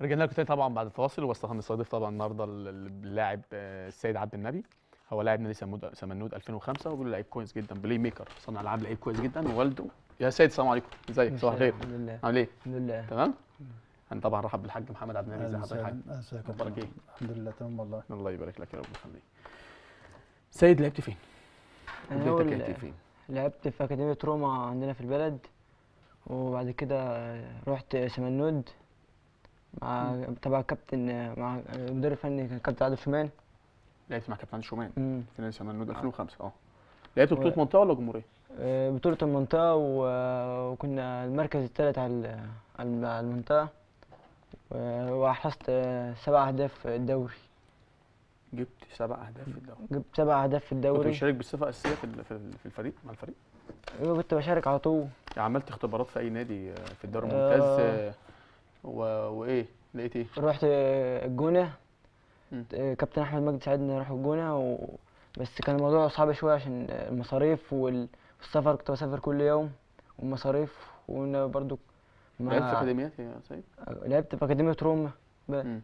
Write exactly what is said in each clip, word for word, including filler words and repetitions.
رجعنا لكم تاني طبعا بعد الفاصل، وبس هنستضيف طبعا النهارده اللاعب آه، السيد عبد النبي. هو لاعب نادي سمود سمنود ألفين وخمسة، وبيقول لعيب كويس جدا، بلاي ميكر، صانع العاب، لعيب كويس جدا. ووالده يا سيد السلام عليكم، ازيك؟ صباح الخير. الحمد لله. عامل ايه؟ الحمد لله. تمام؟ انا طبعا رحب بالحاج محمد عبد النبي. ازي اهلا حضرتك يا حاج؟ وسهلا. اهلا وسهلا. اخبارك ايه؟ الحمد لله تمام والله. الله يبارك لك يا رب يخليك. سيد لعبت فين؟ انا بدايتك اول كانت فين؟ لعبت في اكاديميه روما عندنا في البلد، وبعد كده رحت سمنود مع تبع كابتن مع مدرب فني كان كابتن عادل شومان. لعبت مع كابتن شومان مم. في نادي سمنود ألفين وخمسة. اه لعبت و- بطولة منطقة ولا جمهورية؟ آه، بطولة المنطقة و- وكنا المركز الثالث على على على المنطقة، و- وحرزت آه، سبع أهداف في الدوري. جبت سبع اهداف في الدوري. جبت سبع أهداف في كنت الدوري. بتشارك بصفة أساسية في ال- في ال- في الفريق مع الفريق؟ أيوة، كنت بشارك على طول. يعني عملت اختبارات في اي نادي آه، في الدوري آه. الممتاز آه، و... وايه لقيت ايه؟ رحت آه، الجونة. مم. آه، كابتن احمد مجدي ساعدني اروح الجونه و... بس كان الموضوع صعب شويه عشان المصاريف وال- والسفر، كنت بسافر كل يوم والمصاريف، وانا برضو لعبت في مع اكاديميات يا سيد؟ لعبت في اكاديميه روما. ب- مم.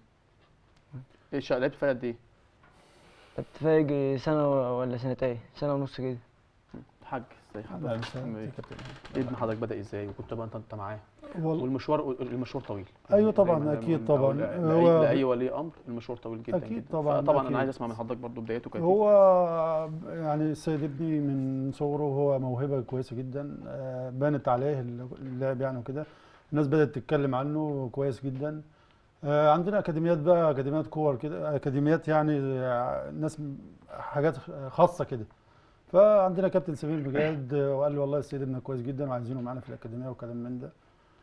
ايه شا... لعبت فيها قد ايه؟ لعبت فيها يجي سنه ولا سنتين، سنه ونص كده. مم. الحاج ازاي اهلا حضرتك؟ عامل وسهلا. ايه؟ إيه ابن حضرتك بدأ ازاي؟ وكنت بقى انت انت معاه؟ وال... والمشوار المشوار طويل. ايوه طبعا، دايماً- دايماً اكيد أقول طبعا. لأي... هو لاي ولي امر المشوار طويل جدا أكيد جدا. طبعاً، فطبعا انا أكيد. عايز اسمع من حضرتك برضو بدايته كانت إيه؟ هو يعني السيد ابني من صغره هو موهبه كويسه جدا، آه، بانت عليه اللعب يعني وكده. الناس بدات تتكلم عنه كويس جدا. آه، عندنا اكاديميات بقى، اكاديميات كور كده، اكاديميات يعني آه، ناس م- حاجات خاصه كده. فعندنا كابتن سمير بجد آه، وقال لي والله السيد ابنك كويس جدا وعايزينه معانا في الاكاديميه وكلام من ده.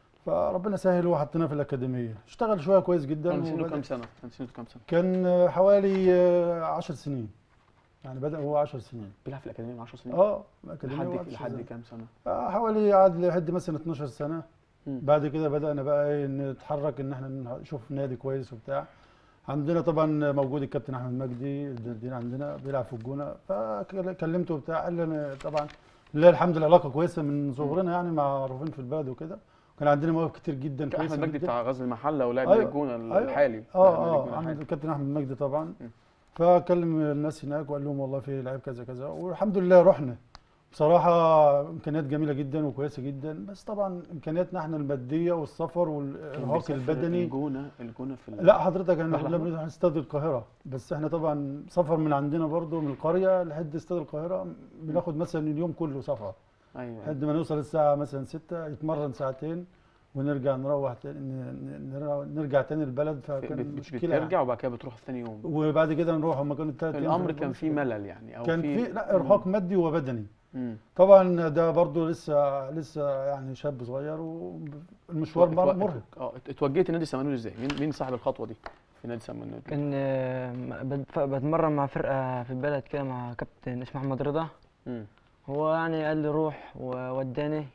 فربنا سهل وحطينا في الاكاديميه، اشتغل شويه كويس جدا. كان سنه وبدأ- كام سنة؟ كان سنه كام سنة؟ كان آه، حوالي آه، عشر سنين، يعني بدأ هو عشر سنين. بيلعب في الأكاديمية من عشر سنين؟ اه الاكاديميه لحد وعشر لحد سنين. كام سنة؟ آه، حوالي قعد لحد مثلا اتناشر سنه. مم. بعد كده بدأنا بقى إيه نتحرك ان احنا نشوف نادي كويس وبتاع. عندنا طبعا موجود الكابتن احمد مجدي الدين عندنا بيلعب في الجونه، فكلمته وبتاع قال لي انا طبعا لله الحمد لله علاقه كويسه من صغرنا، يعني معروفين في البلد وكده. كان عندنا مواهب كتير جدا كان كويسه أحمد مجدي جدا. بتاع غزل المحلة ولاعب أيوة، نادي الجونة أيوة. الحالي. لاعب اه نادي اه الجونة عند الحالي. الكابتن احمد مجدي طبعا. مم. فكلم الناس هناك وقال لهم والله في لعيب كذا كذا، والحمد لله رحنا. بصراحه امكانيات جميله جدا وكويسه جدا، بس طبعا امكانياتنا احنا الماديه والسفر كان والارهاق بيسافر البدني. الجونة الجونة في ال... لا حضرتك احنا رحلة كنا حلوة؟ بنروح استاد القاهره، بس احنا طبعا سفر من عندنا برضو من القريه لحد استاد القاهره بناخد مثلا اليوم كله سفر، أيوه لحد ما نوصل الساعه مثلا ستة يتمرن ساعتين ونرجع نروح تاني ن- ن- نرجع تاني البلد. فكان بت- مشكله يعني. بترجع وبعد كده بتروح ثاني يوم. وبعد كده نروح هم كانوا الثلاث ايام في الأمر الأسبوع كان فيه مشكلة. ملل يعني، أو كان فيه في لا ارهاق مادي وبدني. مم. طبعا ده برضو لسه لسه يعني شاب صغير والمشوار اتو- اتو- مرهق. اه ات- اتوجهت نادي سمنود ازاي؟ مين مين صاحب الخطوة دي في نادي سمنود؟ كان آه، بت- بتمرن مع فرقه في البلد كده مع كابتن اسمه محمد رضا. مم. هو يعني قال لي روح ووداني،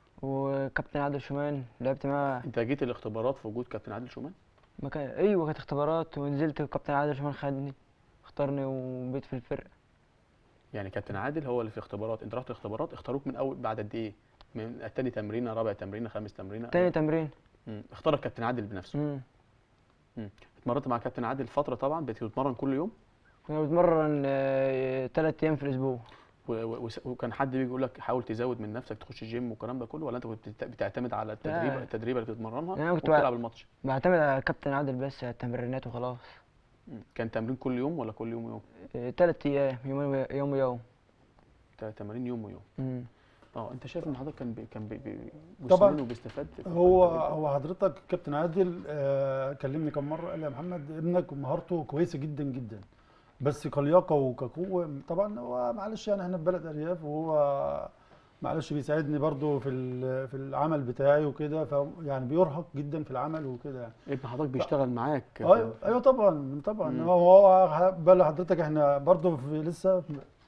وكابتن عادل شومان لعبت معاه. أنت جيت الاختبارات في وجود كابتن عادل شومان؟ ما كان ايوه كانت اختبارات، ونزلت كابتن عادل شومان خدني اختارني وبقيت في الفرقه. يعني كابتن عادل هو اللي في اختبارات، انت رحت اختبارات اختاروك من اول بعد قد ايه؟ من تاني تمرينه، رابع تمرينه، خامس تمرينه؟ تاني تمرين. امم اختارك كابتن عادل بنفسه. امم امم اتمرنت مع كابتن عادل فتره طبعا، بتتمرن كل يوم؟ كنا بنتمرن آه، تلات ايام في الاسبوع. و... و... وس- وكان حد بيجي يقول لك حاول تزود من نفسك تخش جيم والكلام ده كله، ولا انت كنت بت- بتعتمد على التدريب لا. التدريبه اللي بتتمرنها انا كنت وبتلعب بع- الماتش؟ بعتمد على كابتن عادل بس على التمرينات وخلاص. مم. كان تمرين كل يوم ولا كل يوم ويوم؟ آه، تلات ايام، يوم يوم ويوم. تا- تمارين يوم ويوم. امم اه انت شايف ان حضرتك كان بي... كان بي... بي... طبعاً. جسمانه وبيستفاد في هو التدريب ده؟ هو حضرتك كابتن عادل آه كلمني كم مره قال لي يا محمد ابنك مهارته كويسه جدا جدا، بس كلياقه وكقوه طبعا هو معلش يعني احنا في بلد ارياف، وهو معلش بيساعدني برضو في ال- في العمل بتاعي وكده، ف يعني بيرهق جدا في العمل وكده يعني. ابن حضرتك بيشتغل معاك في- ايوه ايوه طبعا طبعا. مم. هو بل حضرتك احنا برضو في لسه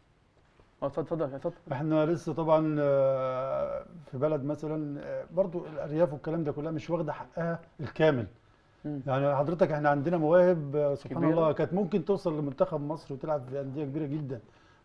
اه اتفضل اتفضل اتفضل. احنا لسه طبعا آه، في بلد مثلا آه، برضو الارياف والكلام ده كلها مش واخده حقها الكامل. مم. يعني حضرتك احنا عندنا مواهب آه، سبحان كبيرة. الله كانت ممكن توصل لمنتخب مصر وتلعب في انديه كبيره جدا،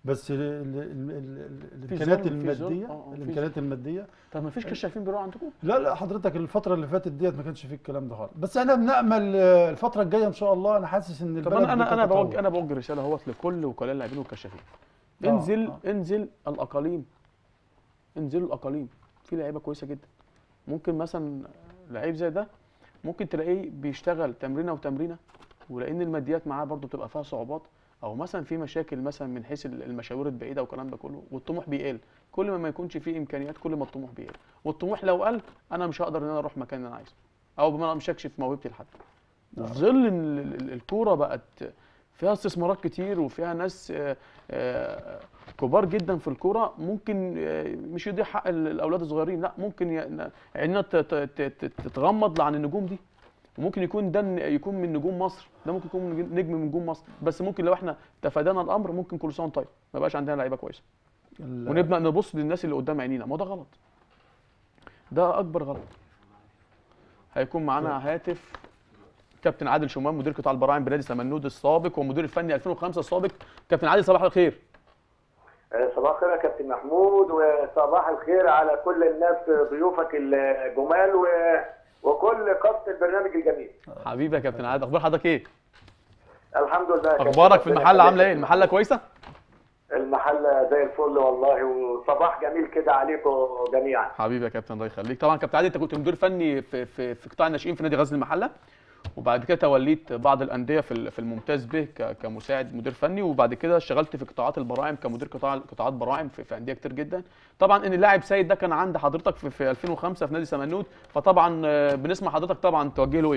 بس ال- ال- ال- ال- في الامكانيات ظلم- في ظلم. الماديه آه، آه، في الامكانيات الماديه طب ما فيش كشافين بيروحوا عندكم؟ لا لا حضرتك الفتره اللي فاتت ديت ما كانش فيه الكلام ده خالص، بس احنا بنامل آه، الفتره الجايه ان شاء الله. انا حاسس ان طب البلد انا انا انا بتتطور. بوجه انا بوجه رساله اهوت لكل وكلاء اللاعبين والكشافين. آه، انزل آه. انزل الاقاليم، انزلوا الاقاليم، في لعيبه كويسه جدا. ممكن مثلا لعيب زي ده ممكن تلاقيه بيشتغل تمرينه وتمرينه، ولان الماديات معاه برضو بتبقى فيها صعوبات، او مثلا في مشاكل مثلا من حيث المشاوير البعيده والكلام ده كله، والطموح بيقل. كل ما ما يكونش فيه امكانيات كل ما الطموح بيقل، والطموح لو قل انا مش هقدر ان انا اروح مكان اللي انا عايزه، او بمعنى مش هكشف موهبتي لحد. وفي ظل ان ال- ال- الكوره بقت فيها استثمارات كتير وفيها ناس آه، آه، كبار جدا في الكوره، ممكن آه، مش يضيع حق ال- الاولاد الصغيرين، لا ممكن ي- عيننا ت- ت- ت- ت- تتغمض عن النجوم دي. وممكن يكون ده ن- يكون من نجوم مصر، ده ممكن يكون من نجم من نجوم مصر، بس ممكن لو احنا تفادانا الامر ممكن كل سنه وأنت طيب ما بقاش عندنا لعيبه كويسه، ال- ونبدا نبص للناس اللي قدام عينينا. ما هو ده غلط، ده اكبر غلط. هيكون معانا هاتف كابتن عادل شومان مدير قطاع البراعم بنادي سمنود السابق ومدير الفني ألفين وخمسة السابق. كابتن عادل صباح الخير. صباح الخير يا كابتن محمود، وصباح الخير على كل الناس ضيوفك الجمال و... وكل قصة البرنامج الجميل. حبيبي يا كابتن عادل، اخبار حضرتك ايه؟ الحمد لله. يا كابتن. اخبارك في ربنا المحل يخليك. عامله ايه؟ المحله كويسه؟ المحل زي الفل والله، وصباح جميل كده عليكم جميعا. حبيبي يا كابتن الله يخليك. طبعا كابتن عادل انت كنت مدير فني في في, في قطاع الناشئين في نادي غزل المحله، وبعد كده توليت بعض الانديه في ال- في الممتاز به ك- كمساعد مدير فني، وبعد كده اشتغلت في قطاعات البراعم كمدير قطاع قطاعات براعم في, في انديه كتير جدا. طبعا ان اللاعب سيد ده كان عند حضرتك في, في ألفين وخمسة في نادي سمنود، فطبعا آه، بنسمع حضرتك طبعا توجه له ايه؟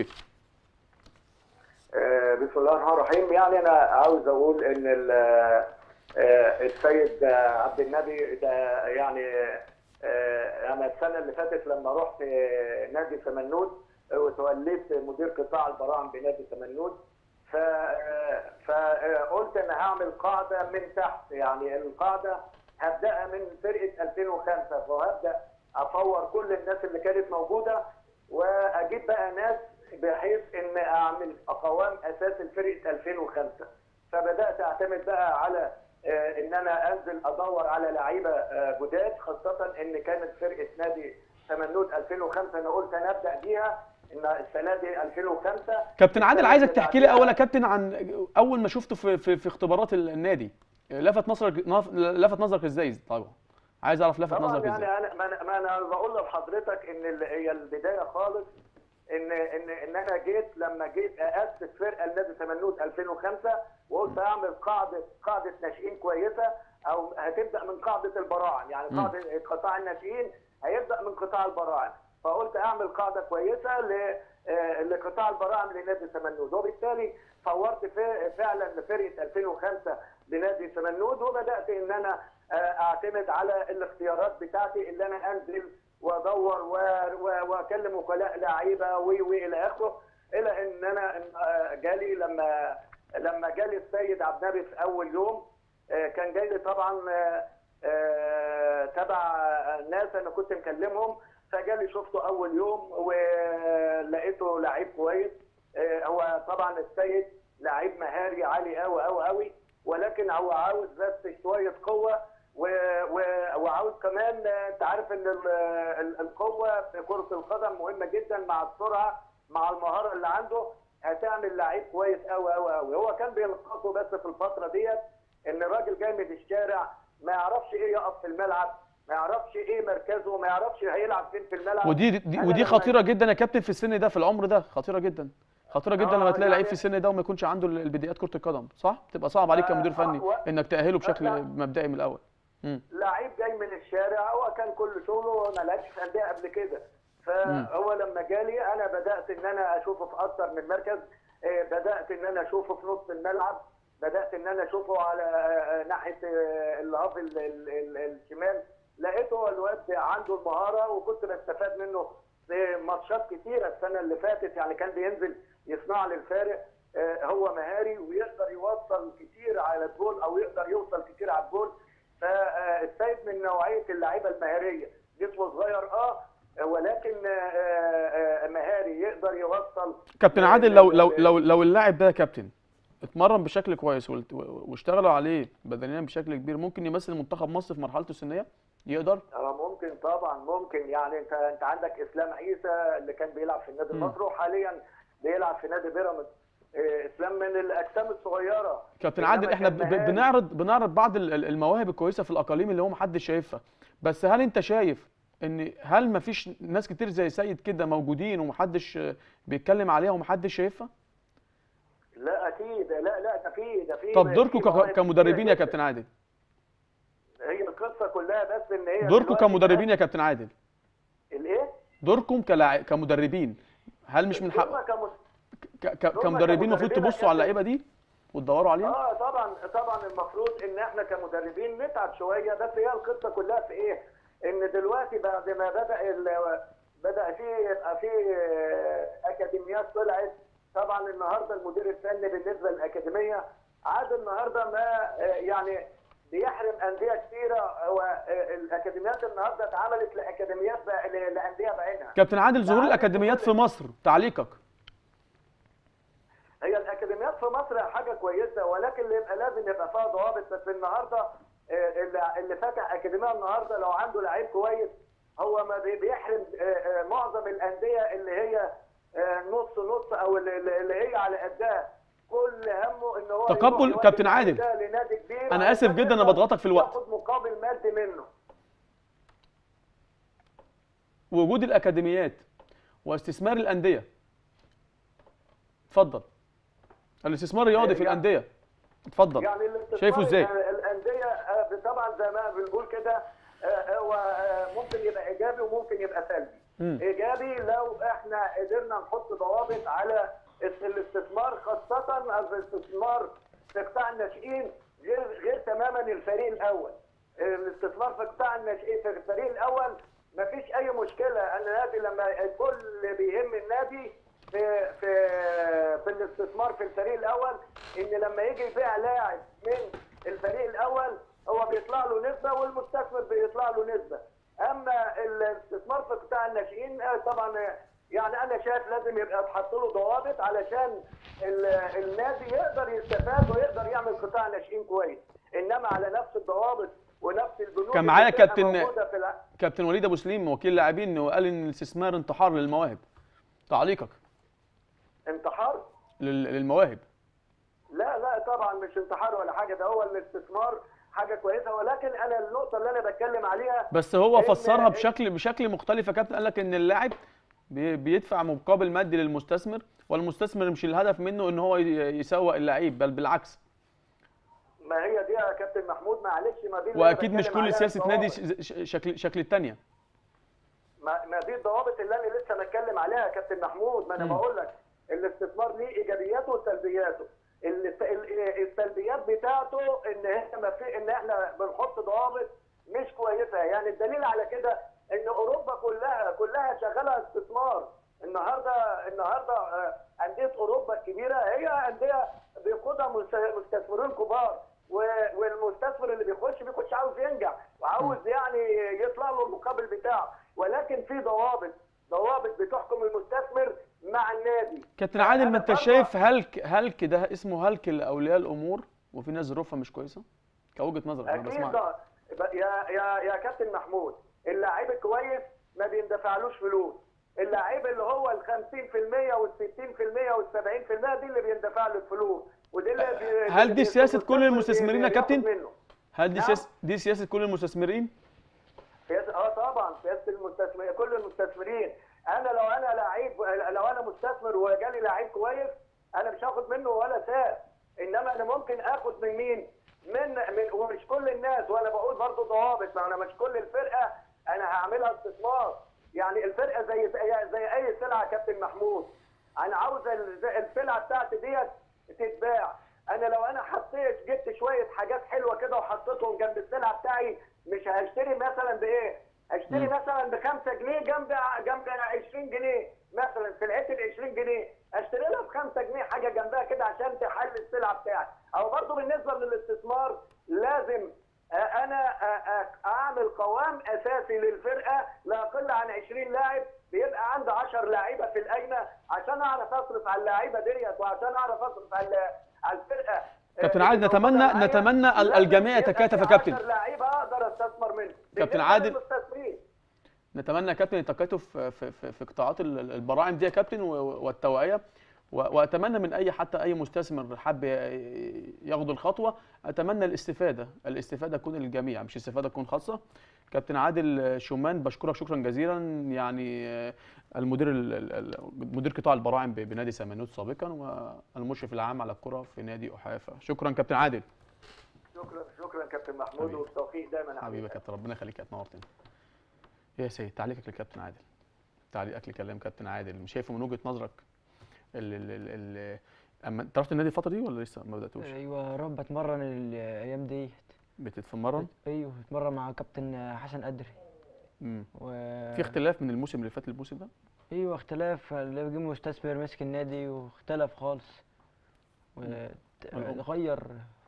آه، بسم الله الرحمن الرحيم. يعني انا عاوز اقول ان ال- آه، السيد آه، عبد النبي ده يعني آه، انا السنه اللي فاتت لما رحت آه، نادي سمنود آه، وتوليت مدير قطاع البراعم بنادي سمنود، ف آه، فقلت انا هعمل قاعده من تحت. يعني القاعده هبداها من فرقه ألفين وخمسة، فهبدا افور كل الناس اللي كانت موجوده واجيب بقى ناس بحيث ان اعمل قوام اساس لفرقه ألفين وخمسة. فبدات اعتمد بقى على آه، ان انا انزل ادور على لعيبه آه، جداد، خاصه ان كانت فرقه نادي سمنود ألفين وخمسة انا قلت انا ابدا بيها ان السنه دي ألفين وخمسة. كابتن عادل السنة عايزك اللي تحكي لي بعدها- اول يا كابتن عن اول ما شفته في في, في اختبارات ال- النادي، لفت نظرك لفت نظرك ازاي؟ طبعا عايز اعرف لفت طبعا نظرك يعني ازاي. انا ما انا, ما أنا بقول لحضرتك ان ال- هي البدايه خالص ان ان ان انا جيت لما جيت اسس فرقه لنادي سمنود ألفين وخمسة، وقلت اعمل قاعده قاعده ناشئين كويسه، او هتبدا من قاعده البراعم. يعني مم. قاعده قطاع الناشئين هيبدا من قطاع البراعم، فقلت اعمل قاعده كويسه ل آه، لقطاع البراعم لنادي سمنود، وبالتالي فورت في- فعلا لفرقه ألفين وخمسة لنادي سمنود، وبدات ان انا آه، اعتمد على الاختيارات بتاعتي اللي انا انزل وادور و- و- واكلم وكلاء لعيبه و و الى اخره، الى ان انا آه، جالي لما لما جالي السيد عبد النبي في اول يوم. آه، كان جاي لي طبعا آه، آه، تبع ناس انا كنت مكلمهم، فجالي شفته اول يوم ولقيته لعيب كويس. آه، هو طبعا السيد لعيب مهاري عالي قوي قوي قوي، ولكن هو عاوز بس شويه قوه و- و- وعاوز كمان آه، انت عارف ان ال- ال- القوه في كره القدم مهمه جدا، مع السرعه مع المهاره اللي عنده هتعمل لعيب كويس قوي قوي قوي. هو كان بيلقطه بس في الفتره ديت ان الراجل جاي من الشارع، ما يعرفش ايه يقف في الملعب، ما يعرفش ايه مركزه، ما يعرفش هيلعب فين في الملعب. ودي دي أنا ودي لما- خطيره جدا يا كابتن في السن ده، في العمر ده خطيره جدا، خطيره جدا آه، لما تلاقي يعني- لعيب في السن ده وما يكونش عنده البدايات كره القدم، صح؟ بتبقى صعب عليك آه، كمدير آه، فني و- انك تاهله بشكل لا. مبدئي من الاول. امم لعيب جاي من الشارع، هو كان كل شغله ما لعبش في انديه قبل كده، فهو لما جالي انا بدات ان انا اشوفه في اكتر من مركز. آه، بدات ان انا اشوفه في نص الملعب، بدات ان انا اشوفه على آه، ناحيه آه، الهاف ال- ال- ال- الشمال. لقيته الواد عنده المهاره، وكنت بستفاد منه في ماتشات كتيره السنه اللي فاتت. يعني كان بينزل يصنع لي الفارق. آه، هو مهاري ويقدر يوصل كتير على الجول، او يقدر يوصل كتير على الجول. فالسيد من نوعيه اللعيبه المهاريه، جسمه صغير اه ولكن آه، آه، مهاري، يقدر يوصل. كابتن عادل، لو لو لو لو اللاعب ده يا كابتن اتمرن بشكل كويس والت- واشتغلوا عليه بدنيا بشكل كبير، ممكن يمثل منتخب مصر في مرحلته السنيه؟ يقدر؟ اه ممكن طبعا، ممكن. يعني انت انت عندك اسلام عيسى اللي كان بيلعب في النادي المصري وحاليا بيلعب في نادي بيراميدز. إيه، اسلام من الاجسام الصغيره. كابتن إنما عادل، احنا كان ب- ب- مهاري. بنعرض بنعرض بعض ال- ال- المواهب الكويسه في الاقاليم اللي هو محدش شايفها، بس هل انت شايف ان هل مفيش ناس كتير زي سيد كده موجودين ومحدش آه، بيتكلم عليها ومحدش شايفها؟ لا اكيد، لا لا ده في ده في طب في دوركم ك- مواهب كمدربين كتيرة يا جداً. كابتن عادل، هي القصه كلها بس ان هي دوركم دلوقتي كمدربين يا بقى- كابتن عادل، الايه؟ دوركم كلاع... كمدربين، هل مش من حق دورنا كمس... ك... ك... دورنا كمدربين المفروض كمدربين يا تبصوا على كابتن. اللعيبه دي وتدوروا عليها؟ اه طبعا طبعا المفروض ان احنا كمدربين نتعب شويه، بس هي القصه كلها في ايه؟ ان دلوقتي بعد ما بدا ال... بدا في يبقى في آه، اكاديميات طلعت. طبعا النهارده المدير الفني بالنسبه للاكاديميه عاد النهارده ما آه، يعني بيحرم انديه كثيره. والاكاديميات النهارده اتعملت لاكاديميات بقى- لانديه بعينها. كابتن عادل، ظهور عادل الاكاديميات كل- في مصر، تعليقك؟ هي الاكاديميات في مصر حاجه كويسه، ولكن اللي يبقى لازم يبقى فيها ضوابط. بس النهارده آه، اللي اللي فاتح اكاديميه النهارده لو عنده لعيب كويس هو ما بي- بيحرم آه، آه، معظم الانديه اللي هي آه، نص نص او اللي اللي هي على قدها. كل همه ان هو تقبل يروح يودي كابتن اللعيب عادل. ده لنادي كبير أنا آسف علشان جداً أنا يقدر بضغطك في الوقت. ياخد مقابل مادي منه. وجود الاكاديميات واستثمار الانديه، اتفضل. الاستثمار الرياضي في يعني- الانديه، اتفضل. يعني الاستثمار شايفه ازاي؟ ال- الانديه آه، طبعا زي ما بنقول كده آه، هو آه، ممكن يبقى ايجابي وممكن يبقى سلبي. مم. ايجابي لو احنا قدرنا نحط ضوابط على الس- الاستثمار، خاصه الاستثمار في قطاع الناشئين غير غير تماما الفريق الاول. الاستثمار في قطاع الناشئين في الفريق الاول مفيش اي مشكله. النادي لما الكل بيهم النادي في في في الاستثمار في الفريق الاول ان لما يجي يبيع لاعب من الفريق الاول هو بيطلع له نسبه والمستثمر بيطلع له نسبه. اما الاستثمار في قطاع الناشئين آه، طبعا آه، يعني انا شايف لازم يبقى تحط له ضوابط علشان ال- النادي يقدر يستفاد ويقدر يعمل قطاع ناشئين كويس. انما على نفس الضوابط ونفس البنود كان اللي معايا بتبقى كابتن- موجودة في الع- كابتن وليد ابو سليم وكيل لاعبين وقال ان الاستثمار انتحار للمواهب، تعليقك انتحار؟ لل- للمواهب؟ لا لا طبعا مش انتحار ولا حاجه، ده هو الاستثمار حاجه كويسه. ولكن انا النقطه اللي انا بتكلم عليها بس هو إن- فسرها إن- بشكل بشكل مختلف يا كابتن، قال لك ان اللاعب بي- بيدفع مقابل مادي للمستثمر، والمستثمر مش الهدف منه ان هو ي- يسوق اللعيب، بل بالعكس. ما هي دي يا كابتن محمود، معلش ما دي اللي أنا واكيد مش بتكلم كل عليها سياسه نادي الضوابط. ش- ش- شكل شكل الثانيه. ما ما دي الضوابط اللي انا لسه بتكلم عليها يا كابتن محمود. ما انا مم. بقول لك الاستثمار ليه ايجابياته وسلبياته. ال- ال- السلبيات بتاعته ان احنا ما في ان احنا بنحط ضوابط مش كويسه. يعني الدليل على كده ان اوروبا كلها كلها شغاله استثمار. النهارده النهارده آه، انديه اوروبا الكبيره هي انديه بيقودها مست- مستثمرين كبار، و- والمستثمر اللي بيخش بيخش عاوز ينجح وعاوز يعني يطلع له المقابل بتاعه. ولكن في ضوابط ضوابط بتحكم المستثمر مع النادي. كابتن عادل، ما أنا انت برضه- شايف هلك هلك ده اسمه هلك لاولياء الامور، وفي ناس ظروفها مش كويسه كوجهه نظرك انا اكيد بسمعك. ده ب- يا يا يا كابتن محمود، اللاعب الكويس ما بيندفعلوش فلوس. اللاعب اللي هو ال خمسين في المية وال ستين في المية وال سبعين في المية دي اللي بيندفع له الفلوس، ودي اللي بي- هل اللي دي بي- سياسة كل المستثمر المستثمرين يا بياخد كابتن؟ منه. هل دي نعم. سياسه دي سياسه كل المستثمرين؟ سياسة اه طبعا سياسه المستثمر كل المستثمرين. انا لو انا لعيب لو انا مستثمر وجالي لعيب كويس انا مش هاخد منه ولا ساعه. انما انا ممكن اخد من مين؟ من من ومش كل الناس. وانا بقول برضو ضوابط، ما انا مش كل الفرقه انا هعملها استثمار. يعني الفرقه زي زي, زي اي سلعه يا كابتن محمود. انا عاوز ال- السلعه بتاعتي ديت تتباع. انا لو انا حطيت جبت شويه حاجات حلوه كده وحطيتهم جنب السلعه بتاعي مش هشتري مثلا بايه؟ هشتري مم. مثلا ب خمسة جنيه جنب جنب عشرين جنيه مثلا في العيد ال عشرين جنيه اشتري لها ب خمسة جنيه حاجه جنبها كده عشان تحل السلعه بتاعتي. او برضه بالنسبه للاستثمار لازم آه، انا آه، آه، اعمل قوام اساسي للفرقه لا يقل عن عشرين لاعب، بيبقى عندي عشرة لاعيبه في القايمه عشان اعرف اصرف على اللاعيبه ديت وعشان اعرف اصرف على على الفرقه كابتن آه، عادل، اللي موجودة نتمنى معايا، نتمنى ال- لازم الجميع يبقى يتكاتف في يا كابتن. عشرة لعيبه اقدر استثمر منهم. كابتن بالنسبة عادل، للمستثمرين، نتمنى يا كابتن التكاتف في في في قطاعات ال- ال- البراعم دي يا كابتن، و- والتوعيه، و- واتمنى من اي حتى اي مستثمر حب ي- ياخد الخطوه، اتمنى الاستفاده الاستفاده تكون للجميع، مش استفاده تكون خاصه. كابتن عادل شومان، بشكرك شكرا جزيلا، يعني آه، المدير ال- ال- ال- مدير قطاع البراعم ب- بنادي سمنود سابقا، والمشرف العام على الكره في نادي احافه. شكرا كابتن عادل. شكرا شكرا كابتن محمود، حبيبي. والتوفيق دايما يا حبيبي يا كابتن، ربنا يخليك، نورتني. يا سيد، تعليقك للكابتن عادل، تعليقك لكلام كابتن عادل، مش شايفه من وجهه نظرك ال ال ال ال اما انت رحت النادي الفتره دي ولا لسه ما بداتوش؟ ايوه رب بتمرن الايام دي. بتتمرن؟ ايوه بتمرن مع كابتن حسن قدري. امم و... في اختلاف من الموسم اللي فات للموسم ده؟ ايوه اختلاف، اللي جه مستثمر ماسك النادي واختلف خالص، وغير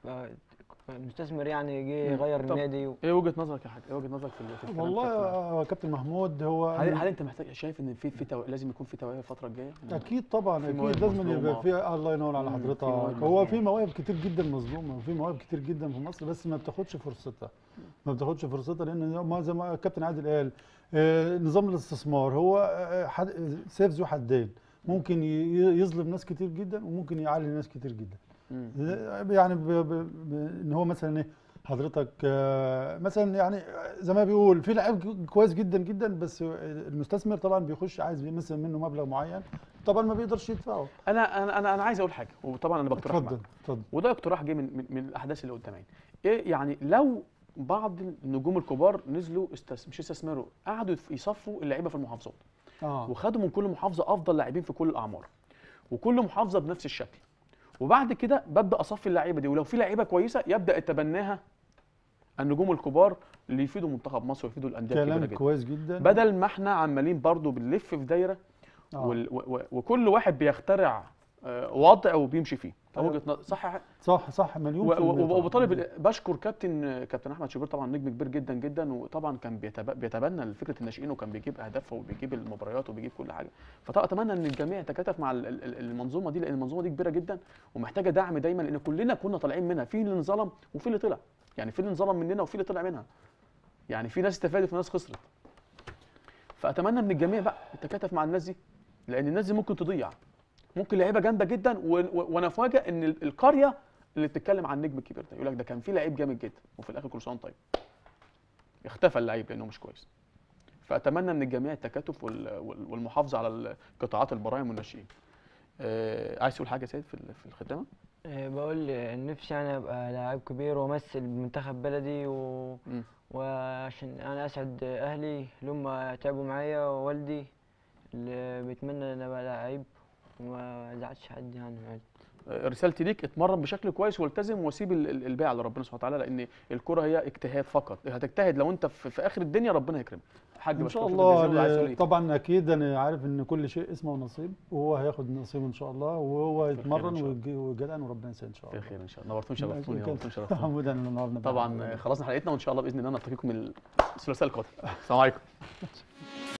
مستثمر يعني جه غير طب النادي و... ايه وجهه نظرك يا حاج؟ ايه وجهه نظرك في ال- في الكلام والله بتاعك معاه؟ يا كابتن محمود، هو هل هل انت محتاج، شايف ان في في تو... لازم يكون في توعيه الفتره الجايه؟ اكيد طبعا، في مواهب اكيد لازم مظلومة. يبقى في. الله ينور على مم، في حضرتك. مواهب هو مظلومة. في مواهب كتير جدا مظلومه، وفي مواهب كتير جدا في مصر، بس ما بتاخدش فرصتها ما بتاخدش فرصتها لان ما زي ما الكابتن عادل قال، آه، نظام الاستثمار هو آه، حد- سيف ذو حدين، ممكن ي- يظلم ناس كتير جدا، وممكن يعلي ناس كتير جدا. مم. يعني ب- ب- ب- ان هو مثلا ايه حضرتك، آه، مثلا يعني زي ما بيقول في لعيب كويس جدا جدا، بس المستثمر طبعا بيخش عايز مثلا منه مبلغ معين، طبعا ما بيقدرش يدفعه. انا انا انا انا عايز اقول حاجه، وطبعا انا بقترح اتفضل معاك، اتفضل. وده اقتراح جه من, من من الاحداث اللي قدامي. ايه يعني لو بعض النجوم الكبار نزلوا استس... مش استثمروا، قعدوا يصفوا اللعيبه في المحافظات، اه وخدوا من كل محافظه افضل لاعبين في كل الاعمار، وكل محافظه بنفس الشكل، وبعد كده ببدا اصفي اللعيبه دي، ولو في لعيبه كويسه يبدا يتبناها النجوم الكبار اللي يفيدوا منتخب مصر ويفيدوا الانديه الكبيره كلام جدا، كويس جدا. بدل ما احنا عمالين برضو بنلف في دايره، آه. وال... و... و... وكل واحد بيخترع آه، وضع وبيمشي فيه. ده أيوة. وجهه نظر صح يا حاج؟ صح صح مليون و- في المية و- طبعاً. وبطالب بشكر كابتن كابتن احمد شوبير، طبعا نجم كبير جدا جدا، وطبعا كان بيتب- بيتبنى فكره الناشئين، وكان بيجيب اهداف وبيجيب المباريات وبيجيب كل حاجه. فطبعا اتمنى ان الجميع يتكاتف مع ال- ال- المنظومه دي، لان المنظومه دي كبيره جدا ومحتاجه دعم دايما، لان كلنا كنا طالعين منها، في اللي انظلم وفي اللي طلع، يعني في اللي انظلم مننا وفي اللي طلع منها، يعني في ناس استفادت وفي ناس خسرت. فاتمنى من الجميع بقى يتكاتف مع الناس دي، لان الناس دي ممكن تضيع، ممكن لعيبه جامده جدا، و- و- وانا افاجئ ان ال- القريه اللي بتتكلم عن النجم الكبير ده يقول لك ده كان في لعيب جامد جدا، وفي الاخر كل سنه وأنت طيب اختفى اللعيب لانه مش كويس. فاتمنى من الجميع التكاتف وال- وال- والمحافظه على قطاعات البراعم والناشئين. آه، عايز تقول حاجه يا سيد في ال- في الختامه؟ آه، بقول آه، نفسي يعني ابقى لاعب كبير وامثل منتخب بلدي و... مم. وعشان انا اسعد اهلي اللي هم تعبوا معايا، ووالدي اللي بيتمنى ان ابقى لعيب وما ازعلش حد يعني عادي. آه، رسالتي ليك، اتمرن بشكل كويس والتزم، وسيب ال- ال- الباقي على ربنا سبحانه وتعالى، لان الكره هي اجتهاد فقط، هتجتهد لو انت في, في اخر الدنيا ربنا يكرمك. حاج ان بشكرك شاء شكراً جزيلاً، الله. وعايز تقول أنا إيه؟ طبعا اكيد انا عارف ان كل شيء اسمه نصيب، وهو هياخد نصيبه ان شاء الله، وهو خير إن يتمرن شاء الله. ويجي- ويجدعن وربنا يسهل ان شاء في الله. خير ان شاء الله. نورتوني شرفتوني نورتوني شرفتوني. محمود انا النهارده طبعا خلصنا حلقتنا، وان شاء الله باذن الله نلتقيكم الثلاثاء القادم. السلام عليكم.